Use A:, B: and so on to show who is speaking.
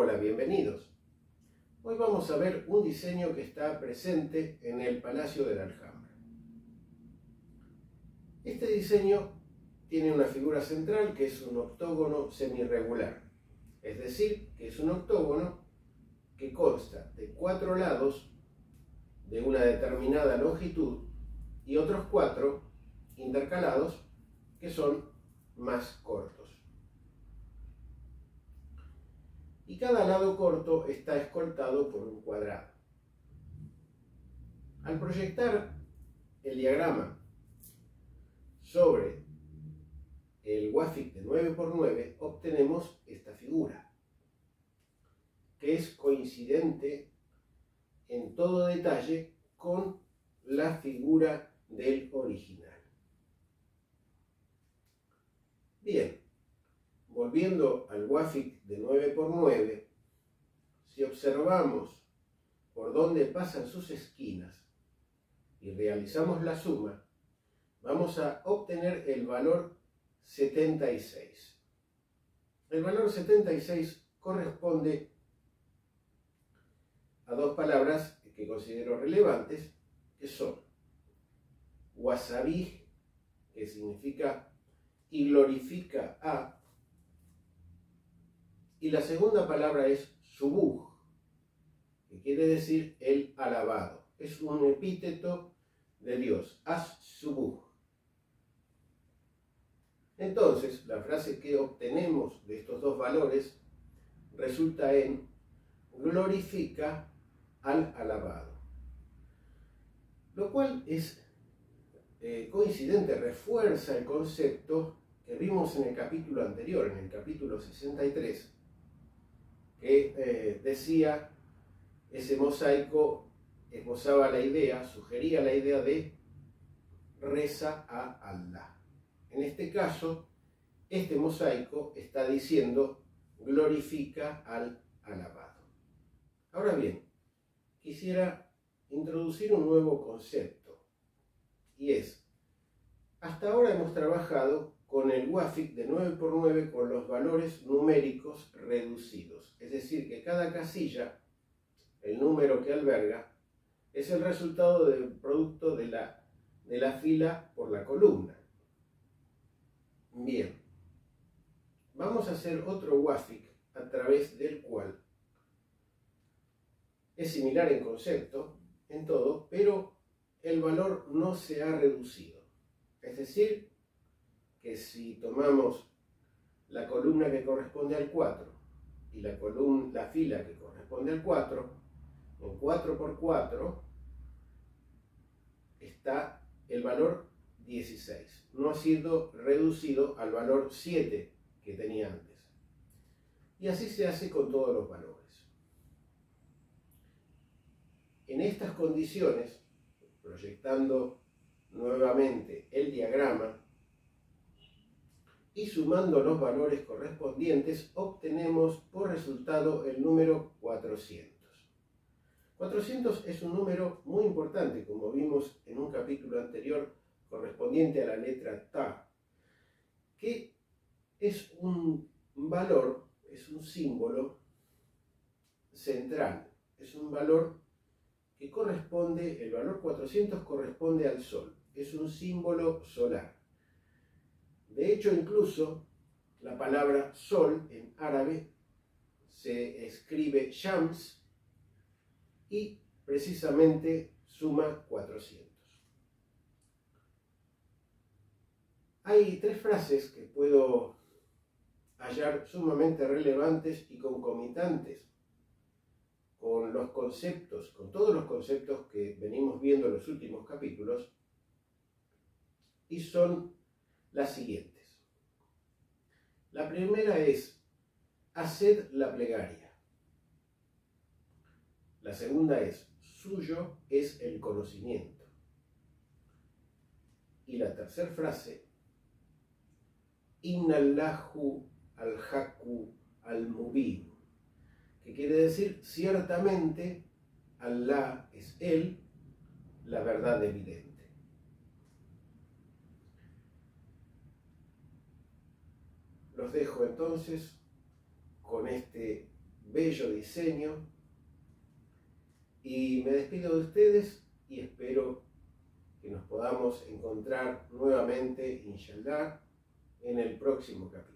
A: Hola, bienvenidos. Hoy vamos a ver un diseño que está presente en el Palacio de la Alhambra. Este diseño tiene una figura central que es un octógono semirregular, es decir, que es un octógono que consta de 4 lados de una determinada longitud y otros 4 intercalados que son más cortos. Y cada lado corto está escoltado por un cuadrado. Al proyectar el diagrama sobre el Wafik de 9×9 obtenemos esta figura, que es coincidente en todo detalle con la figura del original. Bien, volviendo al Wafik de 9×9, si observamos por dónde pasan sus esquinas y realizamos la suma, vamos a obtener el valor 76. El valor 76 corresponde a dos palabras que considero relevantes, que son wasabih, que significa y glorifica a, y la segunda palabra es subuh, que quiere decir el alabado. Es un epíteto de Dios, as-subuh. Entonces, la frase que obtenemos de estos dos valores resulta en glorifica al alabado, lo cual es coincidente, refuerza el concepto que vimos en el capítulo anterior, en el capítulo 63, que decía, ese mosaico esbozaba la idea, sugería la idea de reza a Allah. En este caso, este mosaico está diciendo glorifica al alabado. Ahora bien, quisiera introducir un nuevo concepto, y es, hasta ahora hemos trabajado con el Wafik de 9×9 con los valores numéricos reducidos, es decir, que cada casilla, el número que alberga, es el resultado del producto de la fila por la columna. Bien, vamos a hacer otro Wafik a través del cual es similar en concepto, en todo, pero el valor no se ha reducido. Es decir, que si tomamos la columna que corresponde al 4 y la fila que corresponde al 4, en 4×4 está el valor 16. No ha sido reducido al valor 7 que tenía antes. Y así se hace con todos los valores. En estas condiciones, proyectando nuevamente el diagrama y sumando los valores correspondientes, obtenemos por resultado el número 400. 400 es un número muy importante, como vimos en un capítulo anterior, correspondiente a la letra Ta, que es un valor, es un símbolo central, es un valor que corresponde, el valor 400 corresponde al Sol, es un símbolo solar. De hecho, incluso la palabra Sol en árabe se escribe Shams y precisamente suma 400. Hay 3 frases que puedo hallar sumamente relevantes y concomitantes con los conceptos, con todos los conceptos que venimos viendo en los últimos capítulos, y son las siguientes. La primera es, haced la plegaria. La segunda es, suyo es el conocimiento. Y la tercera frase, innallahu al-haqqu al-mubin, que quiere decir, ciertamente, Allah es Él, la verdad evidente. Los dejo entonces con este bello diseño. Y me despido de ustedes y espero que nos podamos encontrar nuevamente, inshallah, en el próximo capítulo.